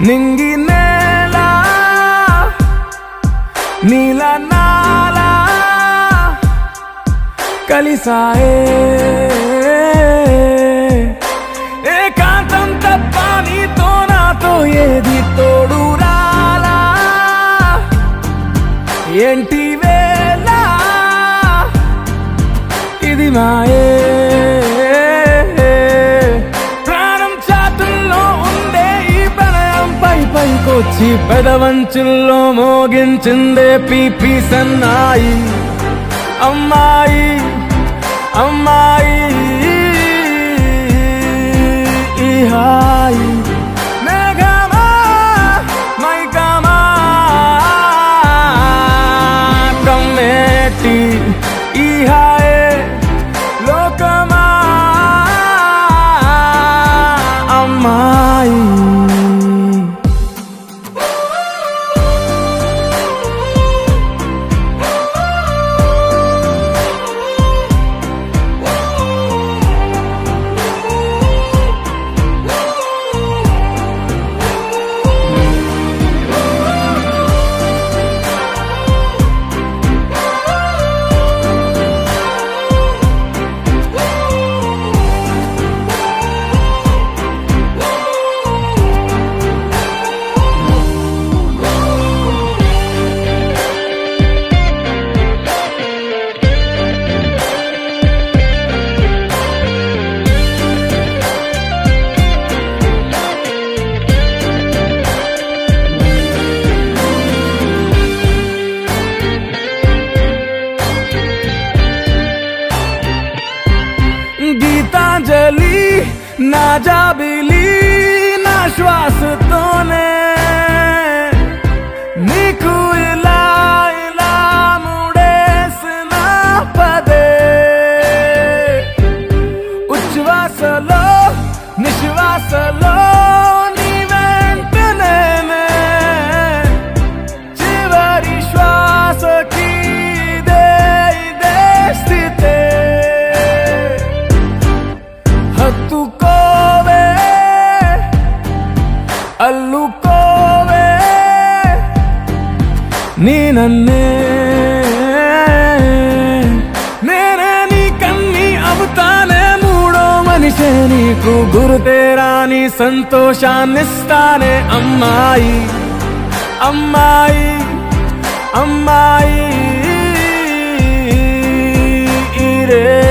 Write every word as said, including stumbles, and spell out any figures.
నింగి నేల నీల నాల కలిసాయే ఏకాంతం తప్ప నీతో నాతో ఏది తోడు రాలా ఏంటి వేళ ఇది మాయే ప్రాణం చాతుల్లో ఉండే ఈ ప్రణయం పై పైకొచ్చి పెదవంచుల్లో మోగించిందే పీపీ సన్నాయి అమ్మాయి అమ్మాయి ఈ హాయి మేఘమా మైకమా కమ్మేటి ఈ హాయే లోకమా అమ్మాయి గీతాంజలి నా జాబిలి నా శ్వాసతోనే నీకు ఇలా ఇలా ముడేసిన పదే ఉచ్ఛ్వాసలో నిశ్వాసలో నీ వెంట నేనే చివరి శ్వాసకి ఇదే ఇదే స్థితే హత్తుకోవే అల్లుకోవే నీ నన్నే నేనే నీ కన్ని అవుతానే మూడో మనిషే నీకు గురుతేరాని సంతోషాన్నిస్తానే అమ్మాయి అమ్మాయి అమ్మాయి ఈ రే